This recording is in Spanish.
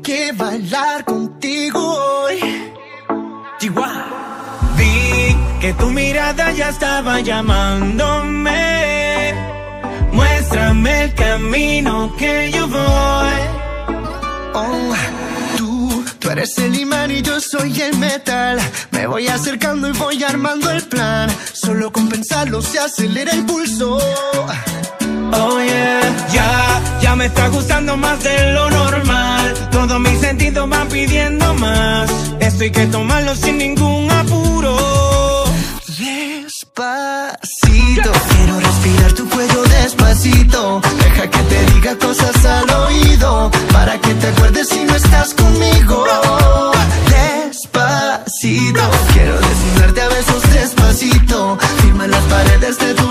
que bailar contigo hoy. Chihuahua. Vi que tu mirada ya estaba llamándome. Muéstrame el camino que yo voy. Oh, tú eres el imán y yo soy el metal. Me voy acercando y voy armando el plan. Solo con pensarlo se acelera el pulso. Oh yeah, ya me está gustando más de lo normal. Todos mis sentidos van pidiendo más. Esto hay que tomarlo sin ningún apuro. Despacito, quiero respirar tu cuello despacito. Deja que te diga cosas al oído, para que te acuerdes si no estás conmigo. Despacito, quiero desnudarte a besos despacito. Firma las paredes de tu